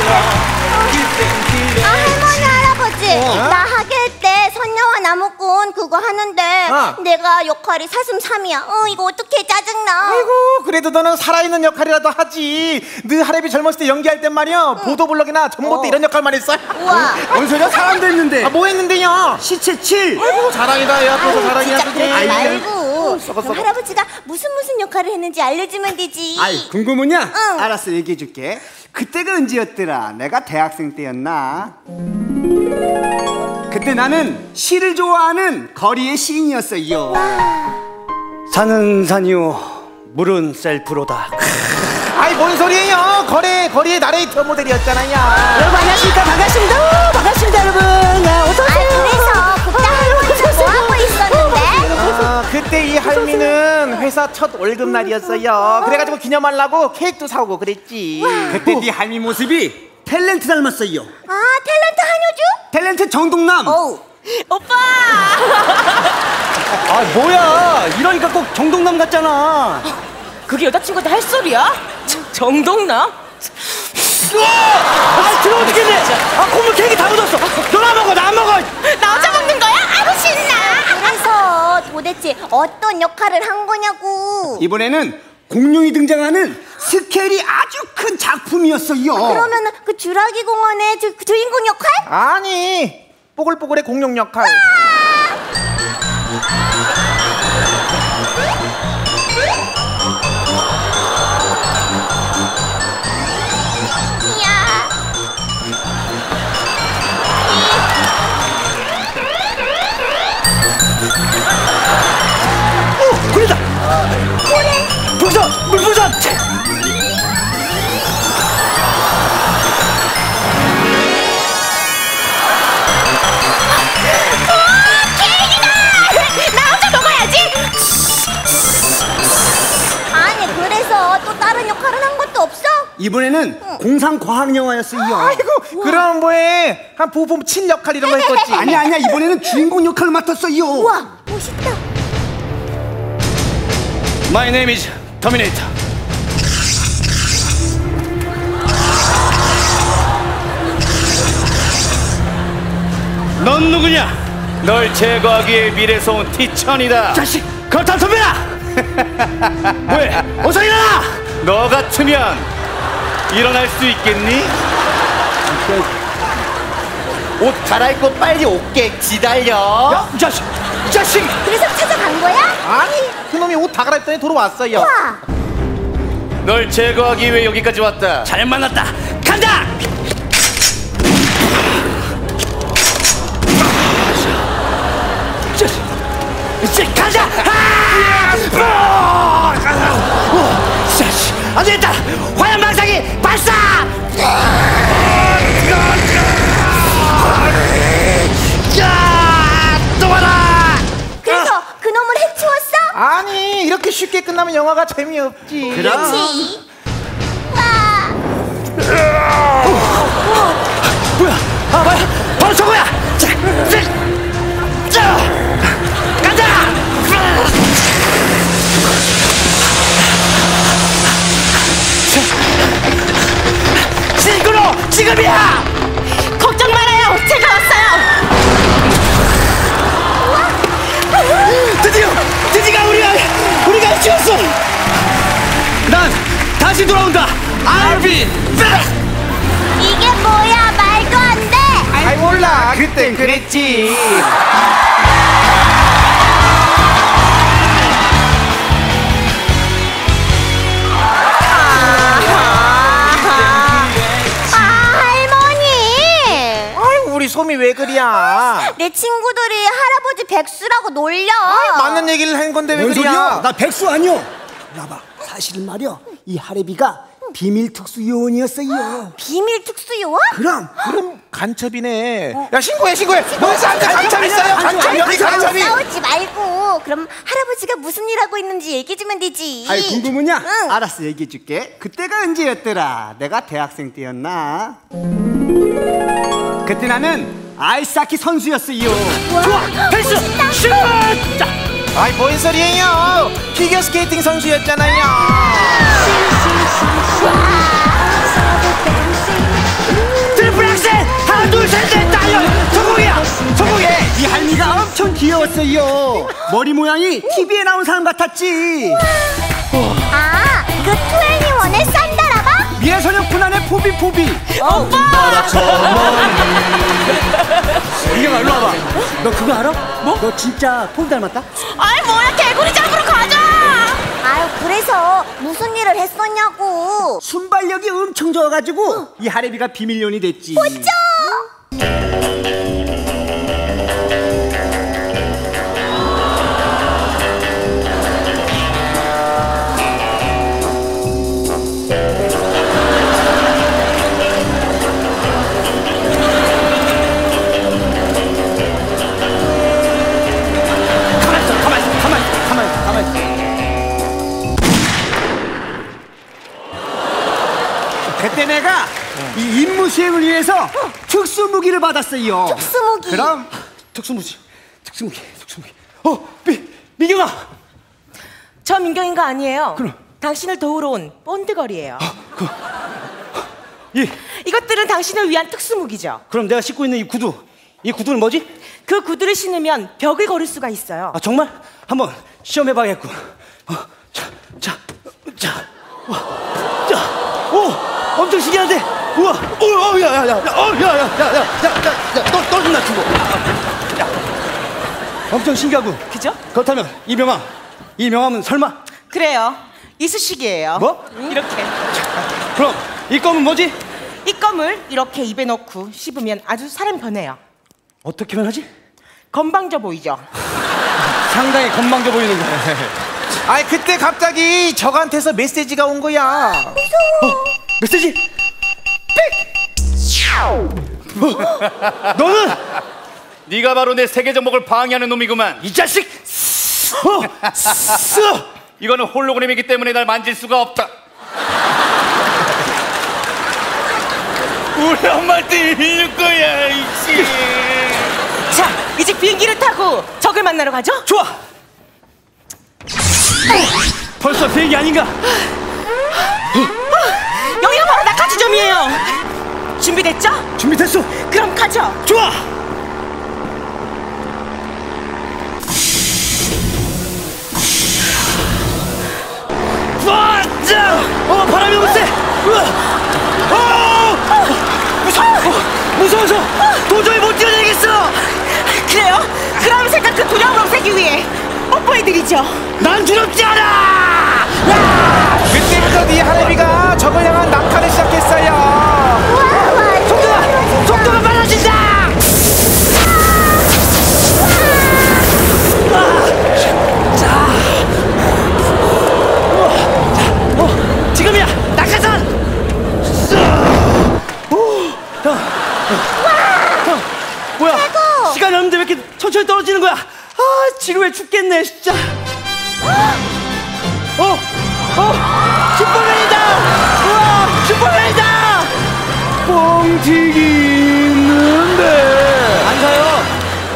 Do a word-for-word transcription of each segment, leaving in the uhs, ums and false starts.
아, 할머니 할아버지, 어? 나 하계 때 선녀와 나무꾼 그거 하는데 어. 내가 역할이 사슴삼이야. 어, 이거 어떡해, 짜증나. 아이고, 그래도 너는 살아있는 역할이라도 하지. 너 할애비 젊었을 때 연기할 땐 말이야, 응. 보도블럭이나 전봇대 어. 이런 역할만 했어. 우와. 뭔 소리야? 사람도 했는데. 아, 뭐 했는데요? 시체 칠. 아이고, 자랑이다. 야, 또 자랑이야. 진짜 그러지 말고. 썩어, 썩어. 그럼 할아버지가 무슨 무슨 역할을 했는지 알려주면 되지. 아이, 궁금하냐? 응. 알았어, 얘기해줄게. 그때가 언제였더라? 내가 대학생 때였나? 그때 나는 시를 좋아하는 거리의 시인이었어요. 와. 산은 산이요, 물은 셀프로다. 아이, 뭔 소리예요? 거리, 거리의 나레이터 모델이었잖아요. 여러분 안녕하십니까? 반갑습니다. 반갑습니다, 여러분. 야, 어서 오세요. 아, 그래서 그때 할머니는 뭐 하고 있었는데? 아, 그때 이 할미는 회사 첫 월급 날이었어요. 그래가지고 기념하려고 케이크도 사오고 그랬지. 와. 그때 네 할미 모습이 탤런트 닮았어요. 아, 탤런트 한효주? 탤런트 정동남. 어우. 오빠. 아, 뭐야? 이러니까 꼭 정동남 같잖아. 그게 여자친구한테 할 소리야? 정동남? 아, 들어오죽겠네 아, 콧물 케이크 다 묻었어. 너나 먹어, 나 안 먹어. 나 혼자 먹는 거야? 아우, 신나. 그래서 도대체 어떤 역할을 한 거냐고. 이번에는 공룡이 등장하는 스케일이 아주 큰 작품이었어요. 아, 그러면 그 주라기 공원의 주, 그 주인공 역할? 아니, 뽀글뽀글의 공룡 역할. 오, 그래다. 그래. 불선, 물불선. 또 다른 역할은 한 것도 없어? 이번에는 응. 공상과학영화였어요. 아이고, 우와. 그럼 뭐해? 한 부부 친 역할 이런 거 했겠지. 아니야, 아니야, 이번에는 주인공 역할을 맡았어요. 우와, 멋있다. My name is Terminator. 넌 누구냐? 널 제거하기 위해 미래에서 온 티천이다. 자식, 걸탄 선배야! 뭐해? 어서 일어나! 너 같으면 일어날 수 있겠니? 옷 갈아입고 빨리 올게. 기다려. 야, 이 자식! 이 자식! 그래서 찾아간 거야? 아니, 그놈이 옷 다 갈아입더니 돌아왔어요. 우와. 널 제거하기 위해 여기까지 왔다. 잘 만났다. 간다! 이제 가자! 안 되겠다! 화염 방사기 발사! 또 와라! 그래서 그놈을 해치웠어? 아니, 이렇게 쉽게 끝나면 영화가 재미없지. 그렇지. 뭐야? 아, 뭐야? 바로 저거야! 자, 자, 가자! 지구로 지금이야! 걱정 말아요. 제가 왔어요. 드디어 드디어 우리가 우리가 해치웠어. 난 다시 돌아온다. I'll be back. 이게 뭐야? 말도 안 돼. 아이, 몰라. 그땐 그랬지. 우리 솜이 왜 그리야? 내 친구들이 할아버지 백수라고 놀려. 아이, 맞는 얘기를 한 건데 왜 그리야? 나 백수 아니요. 나봐, 사실은 말이야, 이 할애비가 비밀 특수 요원이었어요. 비밀 특수 요원? 그럼 그럼 간첩이네. 어. 야, 신고해, 신고해. 뭐가 간첩 있어요? 간첩, 여기 간첩이. 싸우지 말고. 그럼 할아버지가 무슨 일 하고 있는지 얘기 좀 해주지. 아이, 궁금하냐? 응. 알았어, 얘기해줄게. 그때가 언제였더라? 내가 대학생 때였나? 그때 나는 아이스하키 선수였어요. 좋아, 패스, 슛! 자. 아이, 뭔 소리예요? 피겨 스케이팅 선수였잖아요. 귀여웠어요. 머리 모양이 티비에 나온 사람 같았지. 아, 그 투애니원의 산다라바? 미애소년코난의 포비포비. 오빠! 민경아 일로 와봐. 너 그거 알아? 뭐? 너 진짜 포비 닮았다? 아이 뭐야, 개구리 잡으러 가자! 아유, 그래서 무슨 일을 했었냐고. 순발력이 엄청 좋아가지고 이 하레비가 비밀연이 됐지. 어쩌? 그때 내가 이 임무 수행을 위해서 특수 무기를 받았어요. 특수 무기. 그럼 특수 무기, 특수 무기, 특수 무기. 어, 미, 민경아. 저 민경인가 아니에요. 그럼. 당신을 도우러 온 본드걸이에요. 어, 그, 이 이것들은 당신을 위한 특수 무기죠. 그럼 내가 신고 있는 이 구두, 이 구두는 뭐지? 그 구두를 신으면 벽을 걸을 수가 있어요. 아 정말? 한번 시험해봐야겠군. 어, 자, 자, 자, 와, 자, 오. 엄청 신기한데? 우와! 오, 야, 야, 야, 야, 어, 야, 야, 야, 야, 야, 야, 야, 너, 너 좀 낮추고. 야, 엄청 신기하고. 그죠? 그렇다면 이 명함, 이 명함은 설마? 그래요. 이쑤시개예요. 뭐? 이렇게. 그럼 이 껌은 뭐지? 이 껌을 이렇게 입에 넣고 씹으면 아주 사람이 변해요. 어떻게 변하지? 건방져 보이죠? 상당히 건방져 보이는 거야. 아이 그때 갑자기 저한테서 메시지가 온 거야. 어, 메시지? 빽! 어, 너는 네가 바로 내 세계 정복을 방해하는 놈이구만. 이 자식! 어, 쓰! 이거는 홀로그램이기 때문에 날 만질 수가 없다. 우리 엄마한테 이럴 거야, 이씨. 자, 이제 비행기를 타고 적을 만나러 가죠? 좋아! 벌써 비행기 아닌가? 여기가 바로 낙하지점이에요. 준비됐죠? 준비됐어! 그럼 가죠. 좋아! 와짜! 어 바람이 너무 세! 우와! 어! 무서워! 무서워서 도저히 못 뛰어내겠어! 그래요? 그럼 색깔 그 두려움을 없애기 위해 뽀뽀해드리죠. 난 두렵지 않아! 그때부터 네 하레비가 적을 향한 낙하를 시작했어요. 속도가! 속도가 빨라진다! 어, 지금이야! 낙하산! 오, 야, 야, 뭐야? 시간이 없는데 왜 이렇게 천천히 떨어지는 거야? 아, 지루해 죽겠네, 진짜. 어, 어, 슈퍼맨이다! 우와, 슈퍼맨이다! 뻥튀기 있는데 안 사요.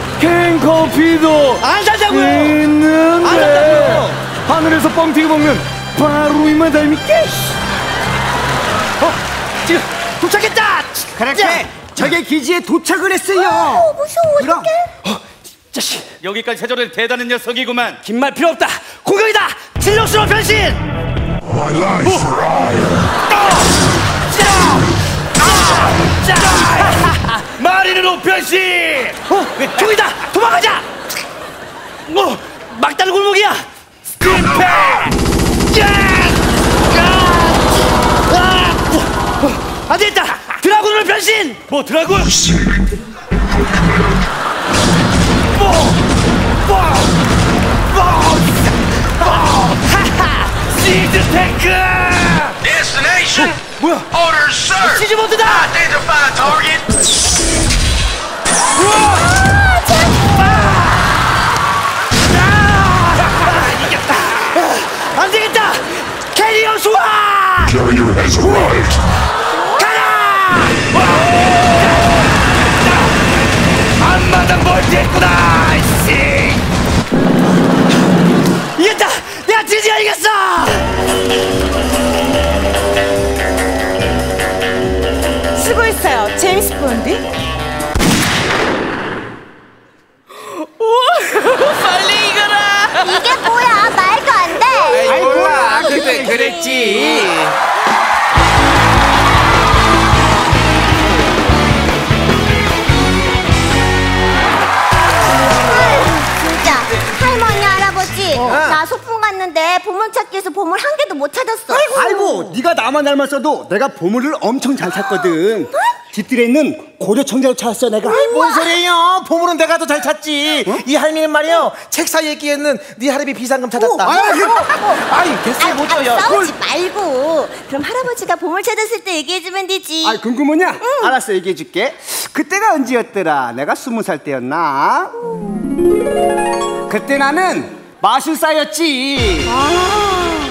캔커피도 안 사자고요. 있는데 안 사자고요. 하늘에서 뻥튀기 먹는 바로 이만 닮을게. 어, 지금 도착했다. 그렇게 적의 기지에 도착을 했어요. 어, 무서워. 그럼 어떡해? 어, 자식 여기까지 해줘도 대단한 녀석이구만. 긴 말 필요 없다. 공격이다. 진력스러운 변신. My life for hire. 마리는 변신. 어, 저기다. 도망가자. 어, 막다른 골목이야. 스팀팩. 안 되겠다. 드라군으로 변신. 뭐 드라군? 뭐, 뭐, 뭐, 하하. 시즈 탱크. Destination. 뭐야? Order, sir. 시즈 모드다. Identify target. 안 되겠다. 캐리어 수화. Carrier has arrived. 가라. 앞마당 멀티했구나. 씨. 이겼다. 내가 드디어 이겼어. 수고했어요, 제임스 본드. 우와. 있지. 진짜 할머니 할아버지 나 소풍 갔는데 보물찾기에서 보물 한 개도 못 찾았어. 아이고, 네가 나만 닮았어도 내가 보물을 엄청 잘 찾거든. 집들에 있는 고려 청자로 찾았어 내가. 뭔 소리예요? 보물은 내가 더 잘 찾지. 어? 이 할미는 말이요, 책 사이에 끼있는 네 할아버지 비상금 찾았다. 어, 아이 됐어, 못 줘요. 아, 싸우지 말고 그럼 할아버지가 보물 찾았을 때 얘기해주면 되지. 아, 궁금하냐? 응. 알았어, 얘기해줄게. 그때가 언제였더라? 내가 스무 살 때였나? 음. 그때 나는 마술사였지. 아.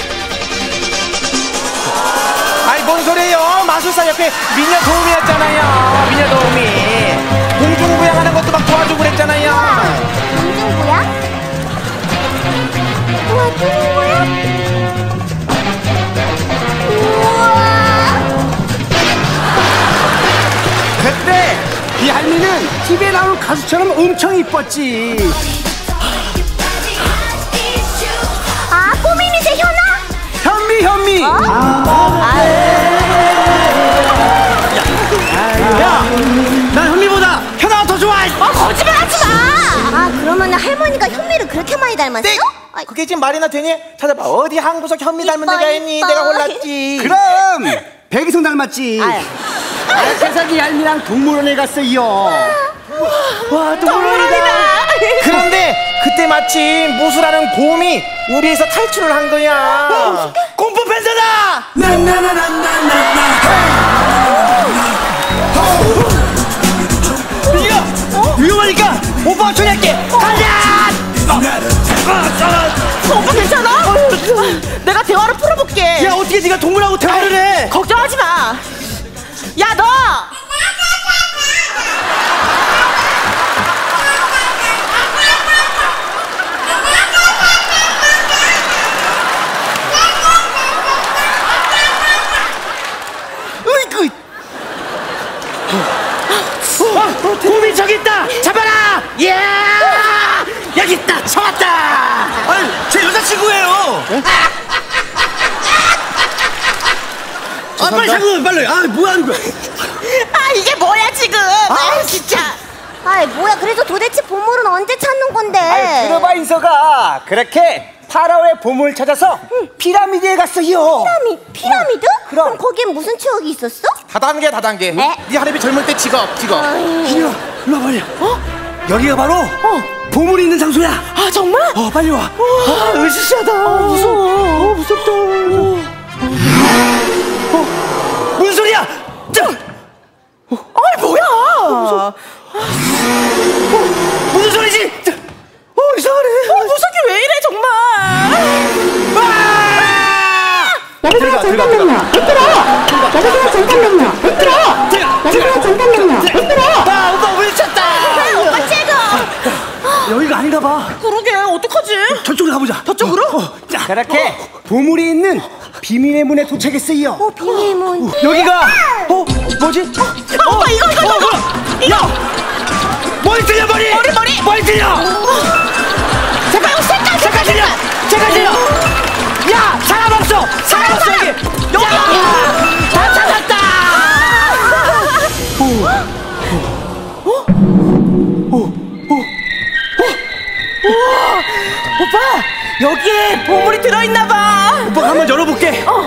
아이 뭔 소리예요? 마술사 옆에 미녀 도우미였잖아요. 미녀 도우미. 공중부양하는 것도 막 도와주고 그랬잖아요. 공중부양? 도와주는 거야? 우와. 그때 이 할미는 티비에 나오는 가수처럼 엄청 이뻤지. 아, 꼬미미새 현아? 현미, 현미. 어? 아, 야, 난 현미보다 현아가 더 좋아. 어, 거짓말 하지 마. 아, 그러면 할머니가 현미를 그렇게 많이 닮았어? 네. 아이, 그게 지금 말이나 되니? 찾아봐. 어디 한 구석 현미 닮은 이뻐, 데가 있니? 이뻐. 내가 골랐지. 그럼 백이성 닮았지. 아유. 세상이 할미랑 동물원에 갔어요. 와, 동물원이다. 그런데 그때 마침 무수라는 곰이 우리에서 탈출을 한 거야. 공포 팬서다. 네가 위험하니까 오빠가 처리할게. 가자. 오빠 괜찮아? 내가 대화를 풀어볼게. 야, 어떻게 네가 동물하고 대화를 해? 걱정하지 마. 야, 너! 으이그. 어, 곰이 저기 있다. 잡아라. 예. 여기 있다. 잡았다. 아니, 제 여자친구예요. 아, 빨리 잡고 빨리. 아, 뭐 하는 거야? 아, 이게 뭐야, 지금? 아, 진짜. 아이, 뭐야. 그래서 도대체 보물은 언제 찾는 건데? 아이, 들어봐, 인서가. 그렇게 파라오의 보물을 찾아서 피라미드에 갔어요. 피라미, 피라미드? 어, 그럼. 그럼 거기엔 무슨 추억이 있었어? 다단계 다단계. 에? 네 할아버지 젊을 때 직업 직업. 이리와, 일로 와, 빨리. 어? 여기가 바로 어. 보물이 있는 장소야. 아, 정말? 어, 빨리 와. 아, 으쌰하다. 아, 무서워. 어, 무섭다. 어, 무슨 소리야? 자, 아이, 뭐야? 어, 무슨 소리지? 자, 어, 이상하네. 어, 무섭게 왜 이래, 정말? 아! 여보세요, 잠깐만요. 얘들아! 여보세요, 잠깐만요. 얘들아! 여보세요, 잠깐만요. 얘들아! 아, 오빠 왜 쳤다? 오빠 최고! 여기가 아닌가 봐. 그러게, 어떡하지? 저쪽으로 가보자. 저쪽으로? 어, 어. 자, 그렇게 보물이 있는 비밀의 문에 도착했어요. 어, 비밀문. 여기가 어 뭐지? 어, 오빠, 이거, 이거, 이거! 이거! 머리 틀려 머리! 머리, 머리! 머리 틀려! 잠깐, 색깔, 잠깐 틀려! 잠깐 틀려! 야! 사람 없어! 사람 없어 여기! 여기! 다 찾았다! 오! 어? 오! 오! 우와! 오빠! 여기에 보물이 들어있나봐! 오빠가 한번 열어볼게. 어.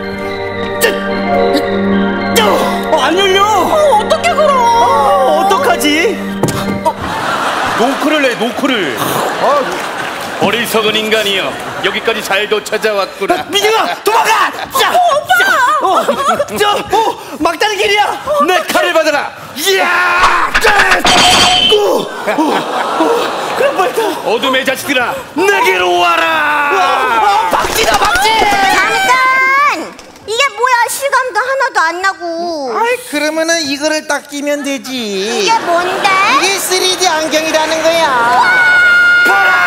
어, 안 열려. 어, 어떡해, 그럼! 어, 어떡하지? 노크를 해 노크를. 어리석은 인간이여, 여기까지 잘도 찾아왔구나. 민영아, 도망가! 자, 오빠! 어, 저, 어, 막다른 길이야. 내 칼을 받아라. 이야! 오! 오! 그럼 빨리 어둠의 자식들아, 내게로 와라. 어, 박쥐다, 박쥐! 잠깐! 이게 뭐야? 실감도 하나도 안 나고. 아이 그러면은 이거를 딱 끼면 되지. 이게 뭔데? 이게 쓰리디 안경이라는 거야. 봐라!